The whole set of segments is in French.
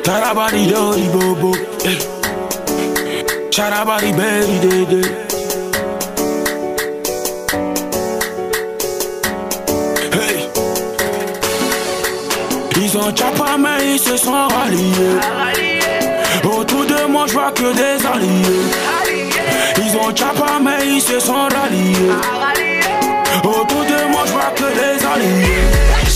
Charabari dori bobo, charabari beri dede. Hey, ils ont chapa mais ils se sont ralliés. Autour de moi je vois que des alliés. Ils ont chapa mais ils se sont ralliés. Autour de moi je vois que des alliés.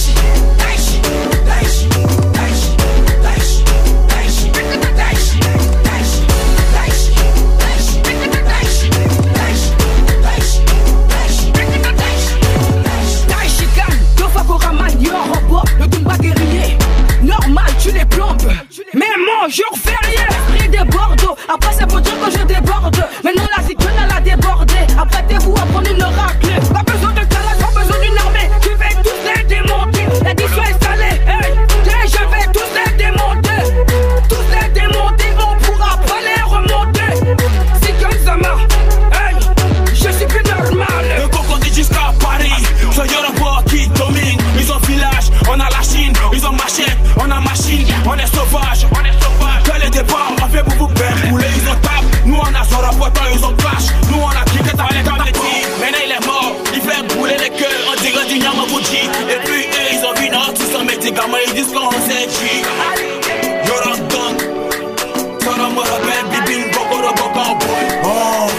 Normal, tu les plombes. Mais mon jour férié, l'esprit des Bordeaux. Après, c'est pour dire que je déborde. Maintenant, la zigouille, elle a débordé. Apprêtez-vous à prendre une raclée. Pas besoin de calage, pas besoin d'une armée. Je vais tous les démonter. L'édition est salée. Hey, je vais tous les démonter. Tous les démonter, on pourra pas les remonter. Zigouille Zama, hey, je suis plus normal. Le coco dit jusqu'à Paris. C'est Yoruba qui domine. Ils ont village, on a la Chine. Ils ont machette, on a machine. On est sauvage, que les départ, on fait beaucoup peur. Ils ont table, nous on a son rapporteur, ils ont clash. Nous on a kické dans les temps des tirs. Maintenant il est mort, il fait brûler les cœurs. On dirait du Yamaguchi. Et puis eux, ils ont vu notre tous sans médicaments. Ils disent qu'on s'est dit Yorangan, Sora me rappelle, Bibine, Bokoro, Bokoro, boy. Oh.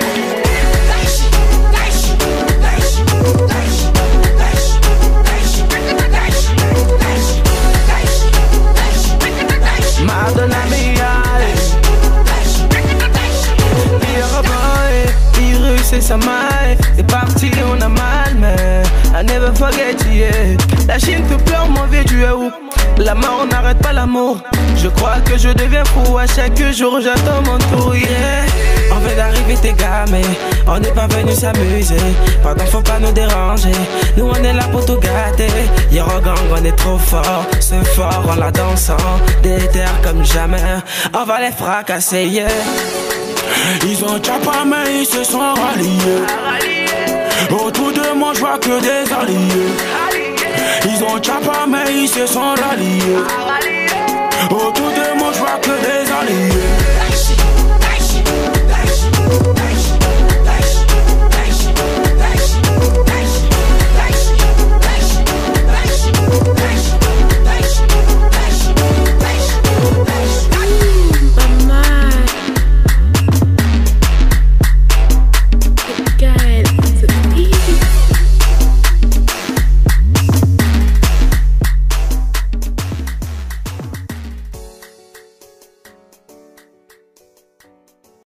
Madonna mia, virus et sa maille. C'est parti, on a mal, mais I never forget you, yeah. La Chine te pleure, mon vieux, tu es où? La mort, on n'arrête pas l'amour. Je crois que je deviens fou à chaque jour, j'attends mon tour, yeah. On vient d'arriver, t'es gamé. On n'est pas venu s'amuser. Pardon, faut pas nous déranger. Nous, on est là pour tout gâter. Yorogang, on est trop fort. C'est fort en la dansant. Déter comme jamais. On va les fracasser, yeah. Ils ont chapa mais ils se sont ralliés. Autour de moi je vois que des alliés. Ils ont chapa mais ils se sont ralliés. Autour de